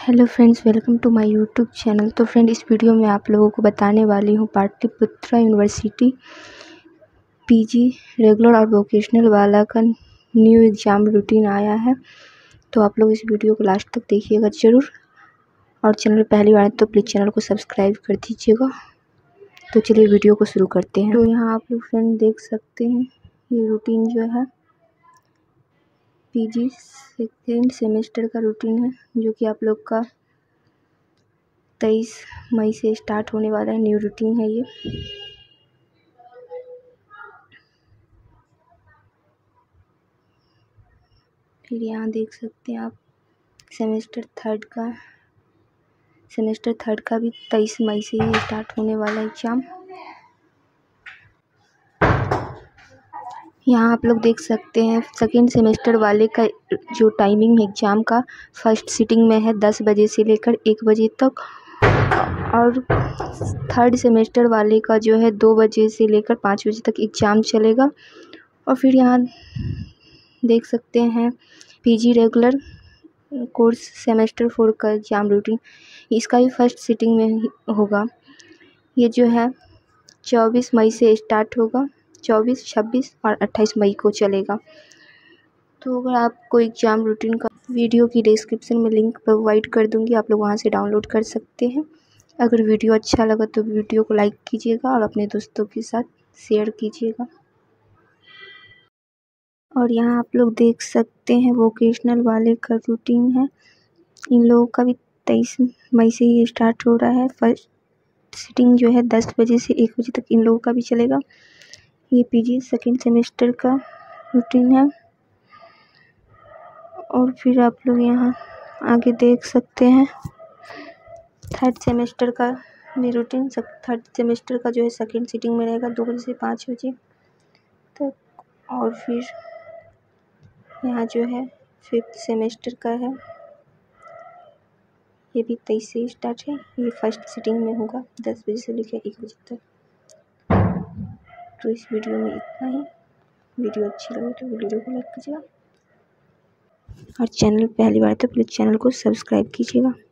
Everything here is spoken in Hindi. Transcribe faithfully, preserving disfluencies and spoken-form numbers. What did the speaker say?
Hello friends, welcome to my YouTube channel. तो फ्रेंड, इस वीडियो में आप लोगों को बताने वाली हूँ पाटलिपुत्रा यूनिवर्सिटी पीजी रेगुलर और वोकेशनल वाला का न्यू एग्ज़ाम रूटीन आया है। तो आप लोग इस वीडियो को लास्ट तक देखिएगा ज़रूर, और चैनल पहली बार तो प्लीज़ चैनल को सब्सक्राइब कर दीजिएगा। तो चलिए वीडियो को शुरू करते हैं। तो यहाँ आप लोग फ्रेंड देख सकते हैं, ये रूटीन जो है पीजी सेकेंड सेमेस्टर का रूटीन है, जो कि आप लोग का तेईस मई से स्टार्ट होने वाला है। न्यू रूटीन है ये। फिर यहाँ देख सकते हैं आप सेमेस्टर थर्ड का सेमेस्टर थर्ड का भी तेईस मई से ही स्टार्ट होने वाला एग्ज़ाम। यहाँ आप लोग देख सकते हैं सेकेंड सेमेस्टर वाले का जो टाइमिंग एग्ज़ाम का फर्स्ट सिटिंग में है दस बजे से लेकर एक बजे तक, और थर्ड सेमेस्टर वाले का जो है दो बजे से लेकर पाँच बजे तक एग्ज़ाम चलेगा। और फिर यहाँ देख सकते हैं PG regular course semester four का एग्ज़ाम रूटीन, इसका भी फर्स्ट सिटिंग में ही होगा। ये जो है चौबीस मई से स्टार्ट होगा, चौबीस, छब्बीस और अट्ठाईस मई को चलेगा। तो अगर आपको एग्ज़ाम रूटीन का वीडियो की डिस्क्रिप्शन में लिंक प्रोवाइड कर दूंगी, आप लोग वहां से डाउनलोड कर सकते हैं। अगर वीडियो अच्छा लगा तो वीडियो को लाइक कीजिएगा और अपने दोस्तों के साथ शेयर कीजिएगा। और यहाँ आप लोग देख सकते हैं वोकेशनल वाले का रूटीन है। इन लोगों का भी तेईस मई से ही स्टार्ट हो रहा है। फर्स्ट सिटिंग जो है दस बजे से एक बजे तक इन लोगों का भी चलेगा। ये पीजी सेकेंड सेमेस्टर का रूटीन है। और फिर आप लोग यहाँ आगे देख सकते हैं थर्ड सेमेस्टर का भी रूटीन। थर्ड सेमेस्टर का जो है सेकेंड सिटिंग में रहेगा दो बजे से पाँच बजे तक। और फिर यहाँ जो है फिफ्थ सेमेस्टर का है, ये भी तेईस से स्टार्ट है। ये फर्स्ट सिटिंग में होगा दस बजे से लेकर एक बजे तक। तो इस वीडियो में इतना ही। वीडियो अच्छी लगे तो वीडियो को लाइक कीजिएगा, और चैनल पहली बार तो प्लीज़ चैनल को सब्सक्राइब कीजिएगा।